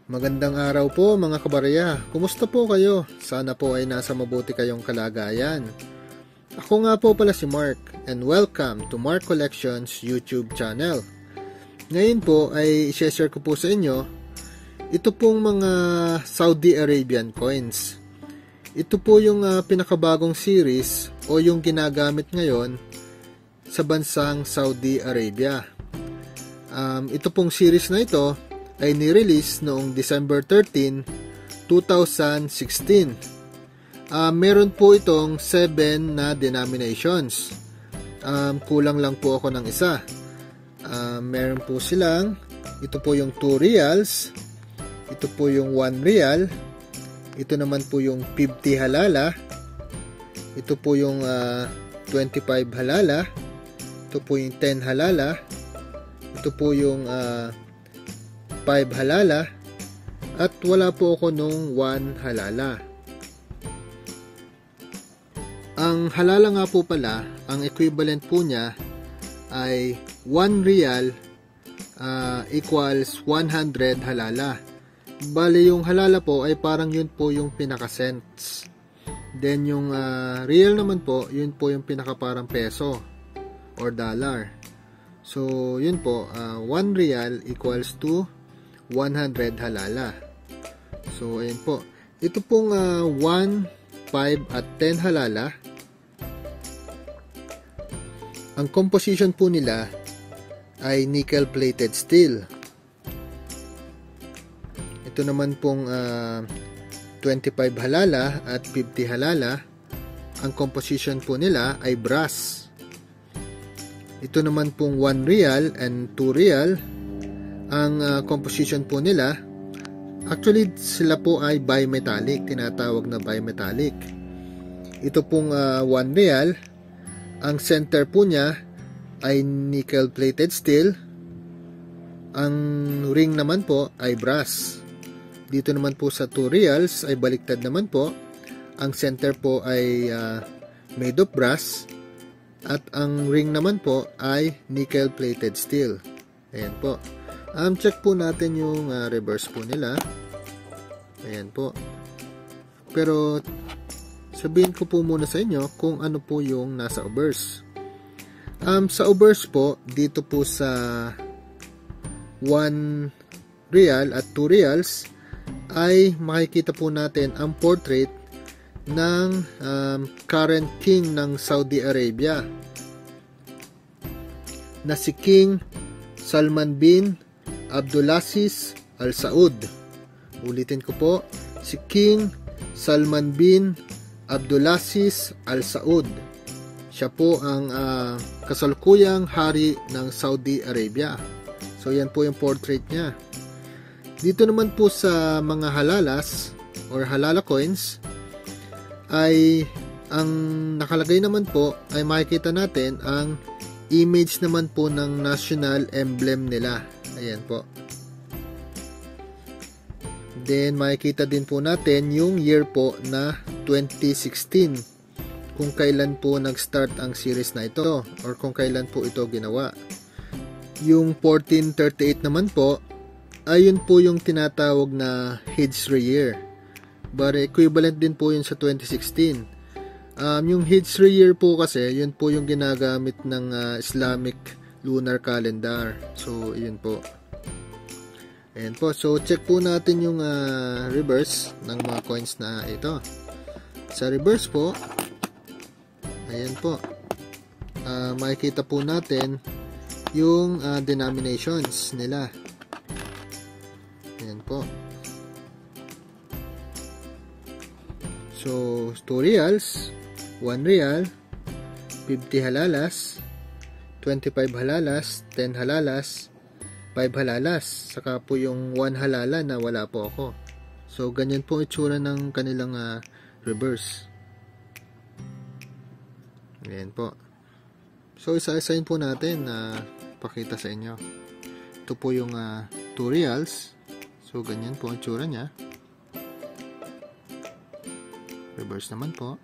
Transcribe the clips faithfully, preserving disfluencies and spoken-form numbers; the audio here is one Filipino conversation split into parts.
Magandang araw po mga kabarya. Kumusta po kayo? Sana po ay nasa mabuti kayong kalagayan. Ako nga po pala si Mark and welcome to Mark Collections YouTube channel. Ngayon po ay i-share ko po sa inyo ito pong mga Saudi Arabian coins. Ito po yung uh, pinakabagong series o yung ginagamit ngayon sa bansang Saudi Arabia. Um, ito pong series na ito ay ni-release noong December thirteenth, two thousand sixteen. Uh, meron po itong seven na denominations. Um, kulang lang po ako ng isa. Uh, meron po silang, ito po yung two reals, ito po yung one real, ito naman po yung fifty halala, ito po yung uh, twenty-five halala, ito po yung ten halala, ito po yung uh, five halala, at wala po ako nung one halala. Ang halala nga po pala, ang equivalent po niya ay one real uh, equals one hundred halala. Bale yung halala po ay parang yun po yung pinaka cents. Then yung uh, real naman po, yun po yung pinaka parang peso or dollar. So yun po, uh, one real equals to one hundred halala. So ayun po, ito pong uh, one, five at ten halala, ang composition po nila ay nickel plated steel. Ito naman pong uh, twenty-five halala at fifty halala, ang composition po nila ay brass. Ito naman pong one real and two real, ang uh, composition po nila, actually sila po ay bimetallic, tinatawag na bimetallic. Ito pong uh, one real, ang center po niya ay nickel plated steel, ang ring naman po ay brass. Dito naman po sa two reals ay baliktad naman po, ang center po ay uh, made of brass at ang ring naman po ay nickel plated steel. Ayan po. Um, check po natin yung uh, reverse po nila. Ayan po. Pero sabihin ko po muna sa inyo kung ano po yung nasa obverse. Um, sa obverse po, dito po sa one real at two reals ay makikita po natin ang portrait ng um, current king ng Saudi Arabia na si King Salman bin Abdulaziz Al Saud. Ulitin ko po, si King Salman bin Abdulaziz Al Saud. Siya po ang uh, kasalukuyang hari ng Saudi Arabia. So yan po yung portrait niya. Dito naman po sa mga halalas or halala coins ay ang nakalagay naman po ay makikita natin ang image naman po ng national emblem nila. Ayan po. Then makikita din po natin yung year po na twenty sixteen, kung kailan po nag-start ang series na ito or kung kailan po ito ginawa. Yung fourteen thirty-eight naman po ayun po yung tinatawag na Hijri year, but equivalent din po yun sa twenty sixteen. Um, yung Hijri year po kasi yun po yung ginagamit ng uh, Islamic lunar calendar. So yun po. Ayan po. So check po natin yung uh, reverse ng mga coins na ito. Sa reverse po, ayan po, uh, makikita po natin yung uh, denominations nila. Ayan po. So two reals, one real, fifty halalas, twenty-five halalas, ten halalas, five halalas, saka po yung one halala na wala po ako. So ganyan po itsura ng kanilang uh, reverse. Ayan po. So isa-isahin po natin na uh, pakita sa inyo. Ito po yung uh, two reals. So ganyan po ang itsura niya. Reverse naman po.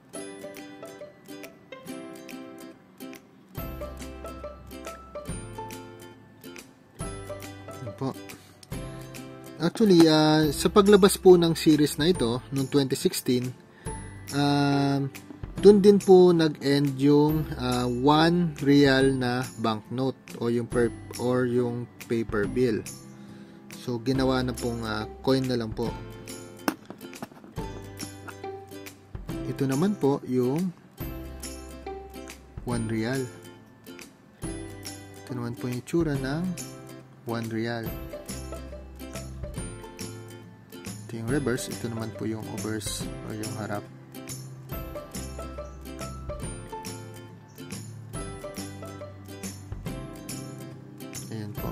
Ayan po. Actually, uh, sa paglabas po ng series na ito, noong twenty sixteen, uh, dun din po nag-end yung uh, one real na banknote o yung, per, or yung paper bill. So, ginawa na pong uh, coin na lang po. Ito naman po yung one real. Ito naman po yung itsura ng one real. Ito yung reverse. Ito naman po yung obverse o yung harap. Ayan po.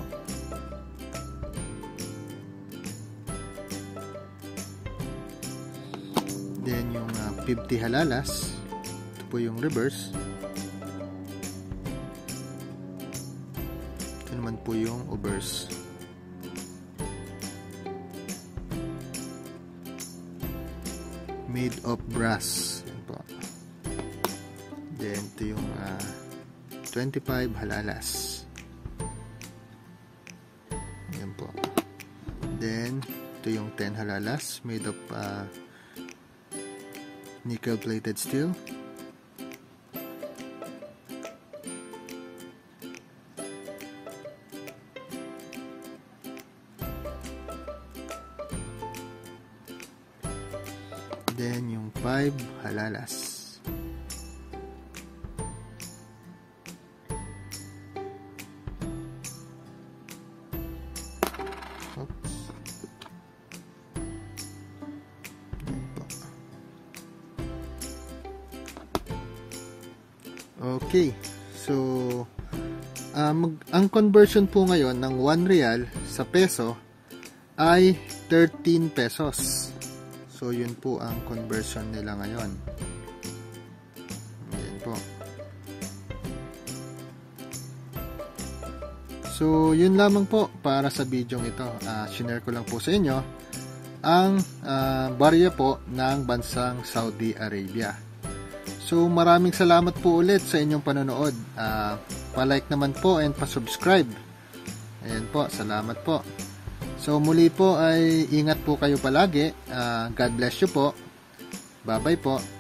Then yung uh, fifty halalas. Ito po yung reverse. Ito naman po yung obverse. Made of brass. Yan po. Then ito yung uh, twenty-five halalas. Yan po. Then ito yung ten halalas made of uh, nickel plated steel. Then yung five halalas. Oops. Okay. So uh, mag, ang conversion po ngayon ng one real sa peso ay thirteen pesos. So, yun po ang conversion nila ngayon. Ayan po. So, yun lamang po para sa video ito. Uh, share ko lang po sa inyo ang uh, barya po ng bansang Saudi Arabia. So, maraming salamat po ulit sa inyong panonood. Uh, pa-like naman po and pa-subscribe. Ayan po, salamat po. So muli po ay ingat po kayo palagi. Uh, God bless you po. Bye bye po.